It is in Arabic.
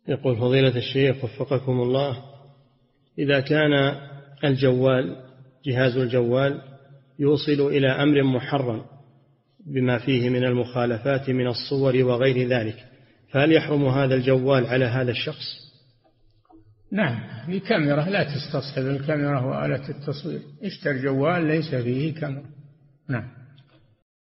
يقول فضيلة الشيخ وفقكم الله، إذا كان الجوال جهاز الجوال يوصل إلى أمر محرم بما فيه من المخالفات من الصور وغير ذلك، فهل يحرم هذا الجوال على هذا الشخص؟ نعم، بكاميرا، لا تستصحب الكاميرا وآلة التصوير، اشتر جوال ليس فيه كاميرا. نعم.